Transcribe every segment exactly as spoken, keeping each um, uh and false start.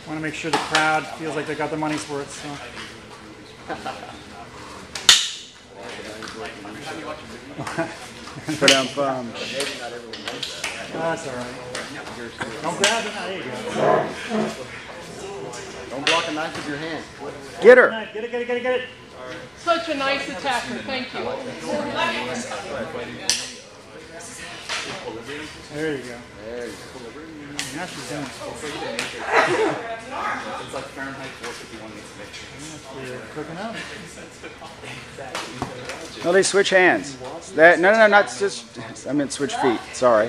Want to make sure the crowd feels like they got their money's worth. So. Put on bum. That's all right. Don't grab it. There you go. Don't block a knife with your hand. Get her. Get it, get it, get it, get it. Such a nice attacker. Thank you. There you go. There you go. Now she's doing it. It's like Fahrenheit four fifty-one needs to make sure. You're cooking up. No, they switch hands. That, no, no, no, not just. I meant switch feet. Sorry.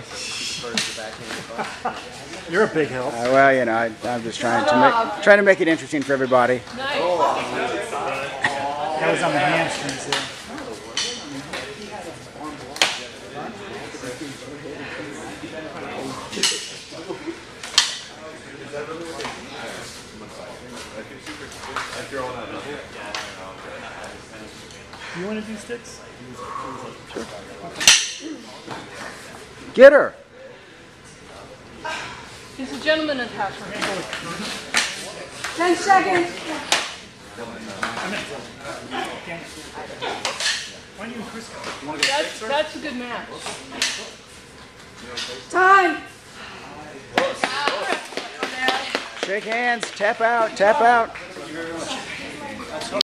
You're a big help. Uh, well, you know, I, I'm just trying to make trying to make it interesting for everybody. Nice. That was on the hamstrings there. You want to do sticks? Sure. Get her. He's a gentleman attacker. Ten seconds. Why don't you and Chris go? That's, that's a good match. Time. Shake hands. Tap out. Tap out.